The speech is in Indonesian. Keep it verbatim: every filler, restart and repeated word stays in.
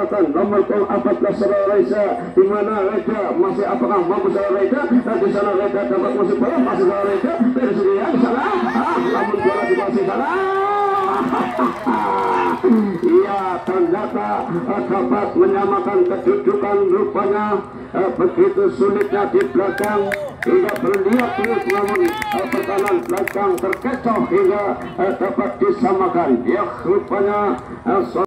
kesempatan nomor gol empat belas saudara Reza, di mana Reza masih apakah mampu saudara Reza, dan di sana Reza dapat masuk bola, masih saudara Reza dari sini ya di sana, ah, namun bola di masih sana. Iya, ternyata uh, dapat menyamakan kedudukan. Rupanya uh, begitu sulitnya di belakang hingga berlihat terus, namun uh, pertahanan belakang terkecoh hingga uh, dapat disamakan. Ya, rupanya uh,